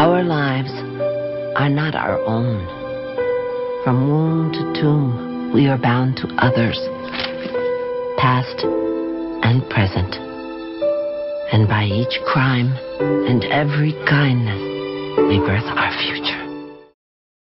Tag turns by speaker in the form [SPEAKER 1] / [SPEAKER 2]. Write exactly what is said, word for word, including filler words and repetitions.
[SPEAKER 1] Our lives are not our own. From womb to tomb, we are bound to others, past and present. And by each crime and every kindness, we birth our future.